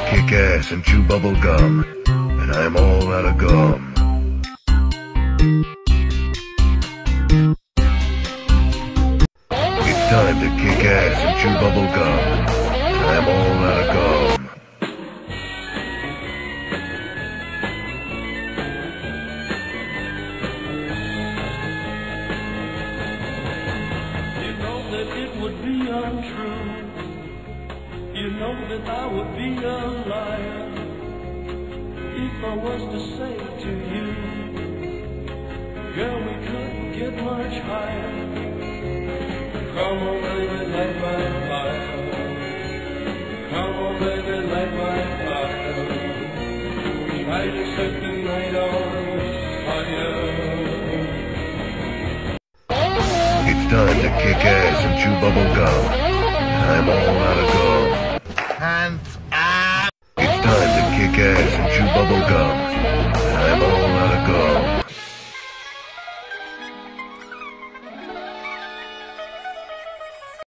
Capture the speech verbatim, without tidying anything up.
kick ass and chew bubble gum, and I'm all out of gum. It's time to kick ass and chew bubble gum, and I'm all out of gum. You know that it would be untrue. You know that I would be a liar if I was to say to you, girl, we couldn't get much higher. Come on, baby, light my fire. Come on, baby, light my fire. Try to set the night on fire. It's time to kick ass and chew bubble gum, and I'm all out of gum. Hands up! It's time to kick ass and chew bubble gum, and I'm all out of gum.